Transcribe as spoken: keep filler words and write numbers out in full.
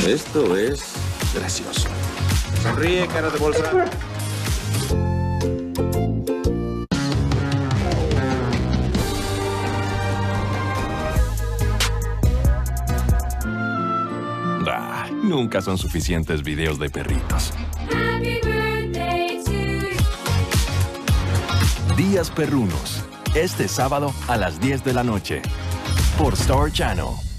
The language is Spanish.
Esto es gracioso. Sonríe, cara de bolsa. Ah, nunca son suficientes videos de perritos. Happy birthday to you. Días Perrunos. Este sábado a las diez de la noche. Por Star Channel.